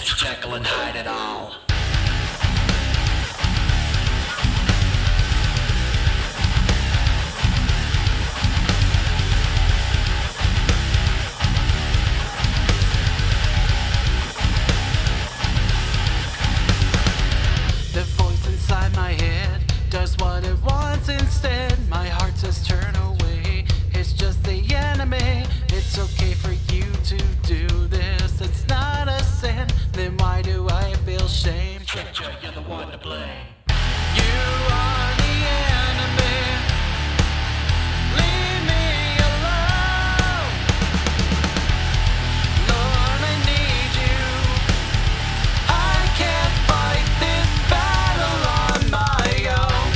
Dr. Jekyll and hide it all. The voice inside my head does what it wants instead. My heart says turn away, it's just the enemy. It's okay for you to do this, it's not a sin. Then why do I feel shame? You're the one to blame. You are the enemy. Leave me alone. Lord, I need you. I can't fight this battle on my own.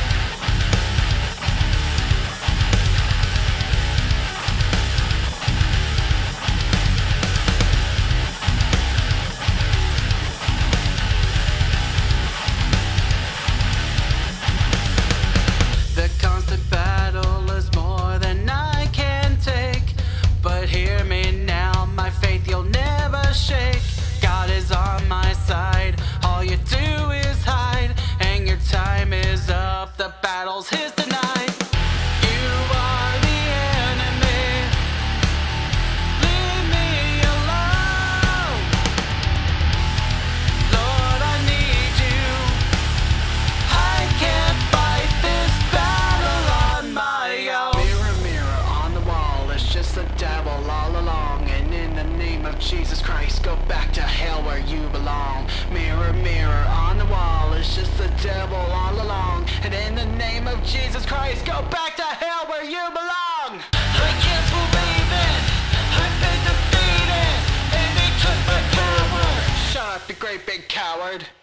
The constant battle is more than I can take. But hear me now, my faith you'll never shake. God is on my side, all you do is hide. And your time is up, the battle's his tonight. You are the enemy. Leave me alone. Lord, I need you. I can't fight this battle on my own. Mirror, mirror on the wall, it's just the devil all along. And in the name of Jesus Christ, go back to hell where you belong. Mirror, mirror on the wall, it's just the devil all along. And in the name of Jesus Christ, go back to hell where you belong. I can't believe it, I've been defeated, and they took my power. Shut up, you great big coward.